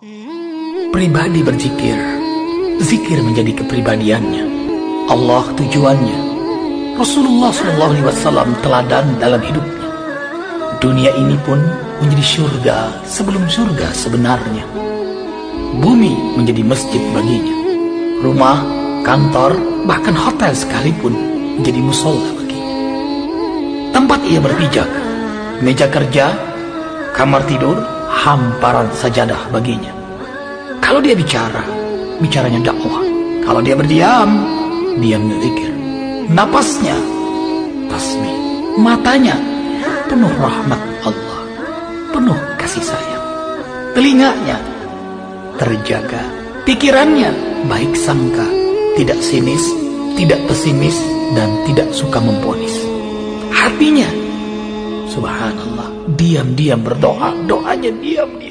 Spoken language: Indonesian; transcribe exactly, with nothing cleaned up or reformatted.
Pribadi berzikir, zikir menjadi kepribadiannya, Allah tujuannya, Rasulullah shallallahu alaihi wasallam teladan dalam hidupnya. Dunia ini pun menjadi surga sebelum surga sebenarnya. Bumi menjadi masjid baginya. Rumah, kantor, bahkan hotel sekalipun menjadi musola baginya. Tempat ia berpijak, meja kerja, kamar tidur, hamparan sajadah baginya. Kalau dia bicara, bicaranya dakwah. Kalau dia berdiam, diamnya zikir. Napasnya tasbih. Matanya penuh rahmat Allah, penuh kasih sayang. Telinganya terjaga. Pikirannya baik sangka, tidak sinis, tidak pesimis, dan tidak suka memponis. Hatinya, subhanallah, diam-diam berdoa. Doanya diam-diam.